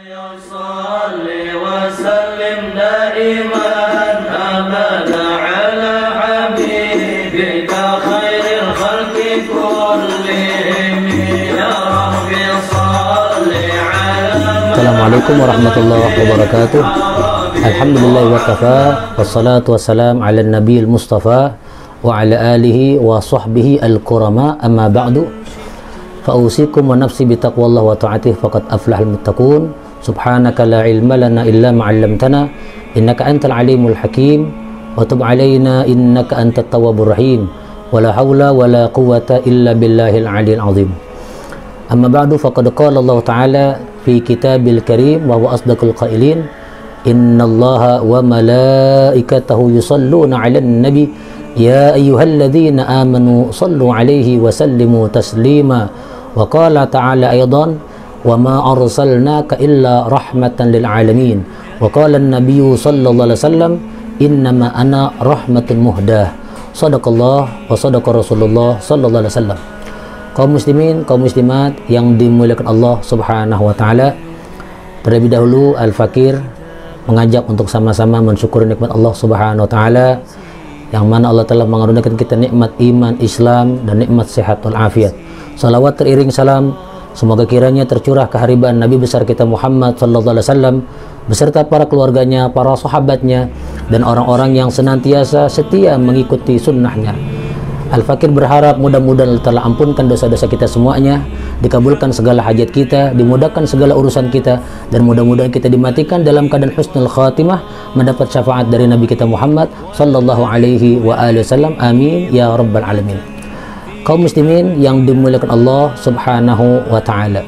Assalamualaikum warahmatullahi wabarakatuh. Alhamdulillah wa kafa, wassalatu wassalam ala nabiyil mustafa wa ala alihi wa sahbihi al-kurama, amma ba'du. Fa'usikum wa nafsi bitaqwallah wa ta'atih faqad aflahal muttaqun. Subhanaka la ilma lana illa ma'allamtana innaka antal alimul hakim wa tub alaina innaka antat tawwabur rahim. Wala hawla wala quwwata illa billahil aliyil azim. Amma ba'du, faqad qala Allah ta'ala fi kitabil karim wa huwa asdaqul qailin, innallaha wa malaikatahu yusalluna 'alan nabi ya ayyuhalladzina amanu sallu 'alaihi wa sallimu taslima. Wa qala ta'ala aidan wa ma arsalnaka illa rahmatan lil alamin. Wa qala an-nabiyyu sallallahu alaihi wasallam innama ana rahmatun muhdah. Shadaqallah wa shadaqa Rasulullah sallallahu alaihi wasallam. Kaum muslimin, kaum muslimat yang dimuliakan Allah Subhanahu wa taala, terlebih dahulu Al-Fakir mengajak untuk sama-sama mensyukuri nikmat Allah Subhanahu wa taala, yang mana Allah telah mengaruniakan kita nikmat iman, Islam, dan nikmat sehat wal afiat. Salawat teriring salam semoga kiranya tercurah keharibaan Nabi besar kita Muhammad sallallahu alaihi wasallam beserta para keluarganya, para sahabatnya, dan orang-orang yang senantiasa setia mengikuti sunnahnya. Al-Fakir berharap mudah-mudahan Allah telah ampunkan dosa-dosa kita semuanya, dikabulkan segala hajat kita, dimudahkan segala urusan kita, dan mudah-mudahan kita dimatikan dalam keadaan husnul khatimah, mendapat syafaat dari Nabi kita Muhammad sallallahu alaihi wa alihi wasallam. Amin ya rabbal alamin. Kaum muslimin yang dimuliakan Allah Subhanahu wa taala,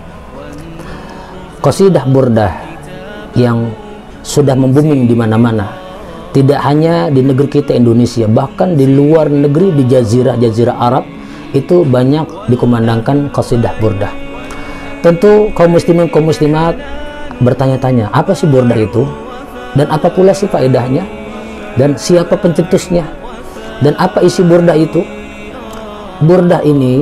qasidah burdah yang sudah membuming di mana-mana, tidak hanya di negeri kita Indonesia, bahkan di luar negeri, di jazirah Arab itu banyak dikumandangkan qasidah burdah. Tentu kaum muslimin, kaum muslimat bertanya-tanya, apa sih burdah itu? Dan apa pula sih faedahnya? Dan siapa pencetusnya? Dan apa isi burdah itu? Burdah ini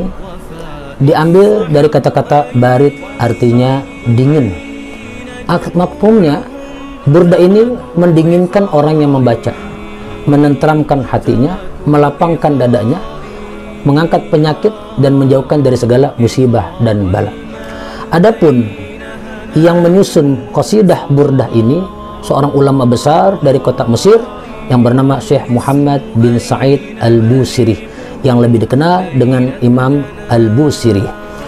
diambil dari kata-kata barid, artinya dingin. Mafhumnya, burdah ini mendinginkan orang yang membaca, menenteramkan hatinya, melapangkan dadanya, mengangkat penyakit, dan menjauhkan dari segala musibah dan bala. Adapun yang menyusun qasidah burdah ini seorang ulama besar dari kota Mesir yang bernama Syekh Muhammad bin Sa'id Al-Busiri, yang lebih dikenal dengan Imam Al-Busiri.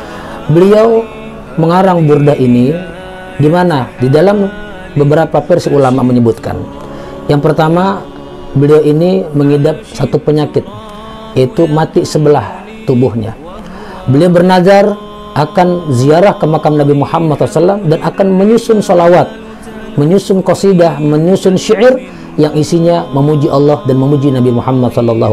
Beliau mengarang burdah ini di mana di dalam beberapa versi ulama menyebutkan, yang pertama, beliau ini mengidap satu penyakit, yaitu mati sebelah tubuhnya. Beliau bernazar akan ziarah ke makam Nabi Muhammad SAW dan akan menyusun salawat, menyusun qasidah, menyusun syair yang isinya memuji Allah dan memuji Nabi Muhammad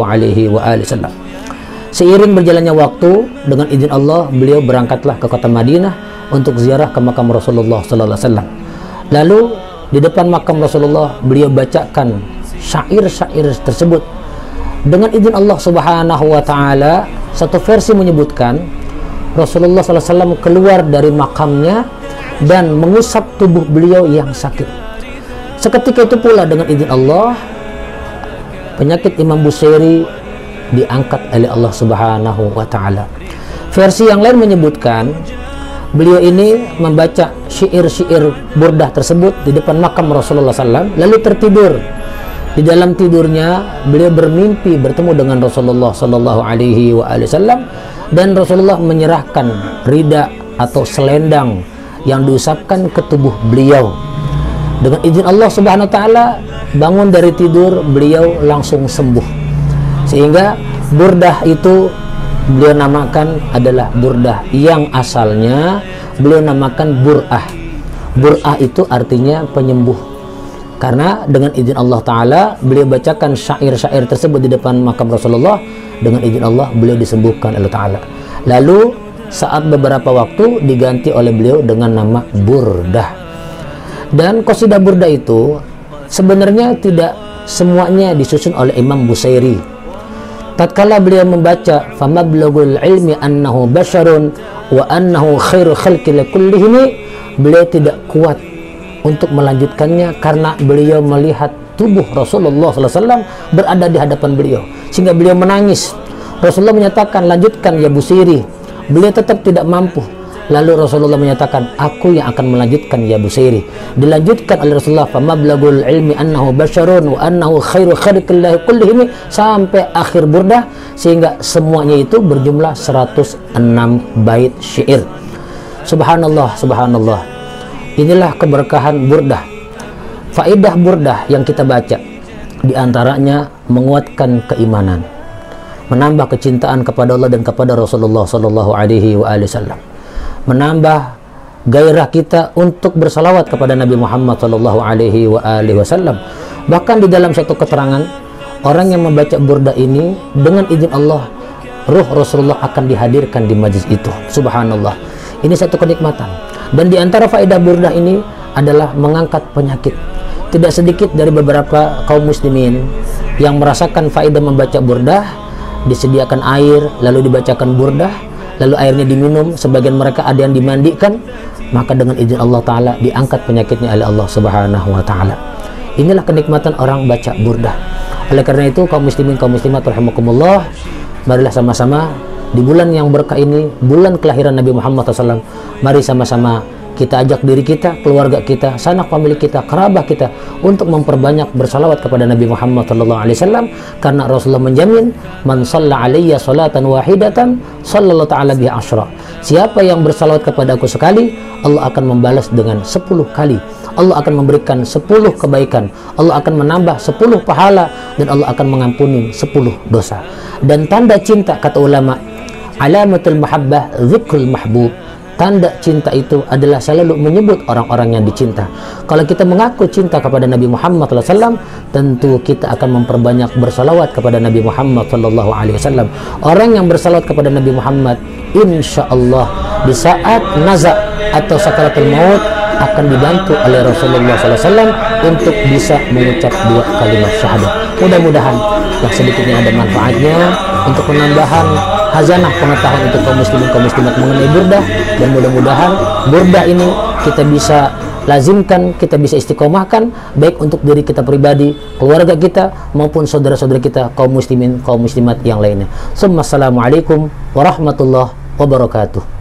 SAW. Seiring berjalannya waktu, dengan izin Allah, beliau berangkatlah ke kota Madinah untuk ziarah ke makam Rasulullah SAW. Lalu di depan makam Rasulullah beliau bacakan syair-syair tersebut. Dengan izin Allah Subhanahu wa taala, satu versi menyebutkan Rasulullah SAW keluar dari makamnya dan mengusap tubuh beliau yang sakit. Seketika itu pula dengan izin Allah, penyakit Imam Busiri diangkat oleh Allah Subhanahu wa taala. Versi yang lain menyebutkan beliau ini membaca syair-syair burdah tersebut di depan makam Rasulullah SAW, lalu tertidur. Di dalam tidurnya beliau bermimpi bertemu dengan Rasulullah SAW, dan Rasulullah menyerahkan rida atau selendang yang diusapkan ke tubuh beliau. Dengan izin Allah Subhanahu wa taala, bangun dari tidur beliau langsung sembuh. Sehingga burdah itu beliau namakan adalah burdah yang asalnya beliau namakan bur'ah. Bur'ah itu artinya penyembuh, karena dengan izin Allah Ta'ala beliau bacakan syair-syair tersebut di depan makam Rasulullah. Dengan izin Allah beliau disembuhkan oleh Ta'ala. Lalu saat beberapa waktu diganti oleh beliau dengan nama burdah. Dan qasidah burdah itu sebenarnya tidak semuanya disusun oleh Imam Busiri. Tatkala beliau membaca famablagul ilmi annahu basyarun wa annahu khairu khalqi likullihim, beliau tidak kuat untuk melanjutkannya karena beliau melihat tubuh Rasulullah SAW berada di hadapan beliau, sehingga beliau menangis. Rasulullah menyatakan, lanjutkan ya Busairi. Beliau tetap tidak mampu. Lalu Rasulullah menyatakan, aku yang akan melanjutkan ya Busairi. Dilanjutkan oleh Rasulullah, famablagul ilmi annahu basyarun wa annahu khairu khalqillahi kullihim, sampai akhir burdah, sehingga semuanya itu berjumlah 106 bait syair. Subhanallah, subhanallah. Inilah keberkahan burdah. Faedah burdah yang kita baca diantaranya menguatkan keimanan, menambah kecintaan kepada Allah dan kepada Rasulullah Sallallahu Alaihi Wasallam, menambah gairah kita untuk bersalawat kepada Nabi Muhammad Sallallahu Alaihi Wasallam. Bahkan di dalam satu keterangan, orang yang membaca burdah ini dengan izin Allah, ruh Rasulullah akan dihadirkan di majlis itu. Subhanallah. Ini satu kenikmatan. Dan di antara faedah burdah ini adalah mengangkat penyakit. Tidak sedikit dari beberapa kaum muslimin yang merasakan faedah membaca burdah, disediakan air lalu dibacakan burdah, lalu airnya diminum, sebagian mereka ada yang dimandikan, maka dengan izin Allah Ta'ala diangkat penyakitnya oleh Allah Subhanahu Wa Ta'ala. Inilah kenikmatan orang baca burdah. Oleh karena itu kaum muslimin, kaum muslimat rahimakumullah, marilah sama-sama di bulan yang berkah ini, bulan kelahiran Nabi Muhammad SAW, mari sama-sama kita ajak diri kita, keluarga kita, sanak famili kita, kerabat kita untuk memperbanyak bersalawat kepada Nabi Muhammad SAW, karena Rasulullah menjamin, man shalla alayya salatan wahidatan sallallahu ta'ala biha asyra. Siapa yang bersalawat kepada aku sekali, Allah akan membalas dengan 10 kali. Allah akan memberikan 10 kebaikan, Allah akan menambah 10 pahala, dan Allah akan mengampuni 10 dosa. Dan tanda cinta, kata ulama, alamatul mahabbah dzikrul mahbub. Tanda cinta itu adalah selalu menyebut orang-orang yang dicinta. Kalau kita mengaku cinta kepada Nabi Muhammad SAW, tentu kita akan memperbanyak bersalawat kepada Nabi Muhammad SAW. Orang yang bersalawat kepada Nabi Muhammad, insya Allah di saat nazak atau sakaratul maut akan dibantu oleh Rasulullah SAW untuk bisa mengucap 2 kalimat syahadat. Mudah-mudahan yang sedikitnya ada manfaatnya untuk penambahan hazanah pengetahuan untuk kaum muslimin, kaum muslimat mengenai burdah, dan mudah-mudahan burdah ini kita bisa lazimkan, kita bisa istiqomahkan, baik untuk diri kita pribadi, keluarga kita, maupun saudara-saudara kita kaum muslimin, kaum muslimat yang lainnya. Assalamualaikum warahmatullahi wabarakatuh.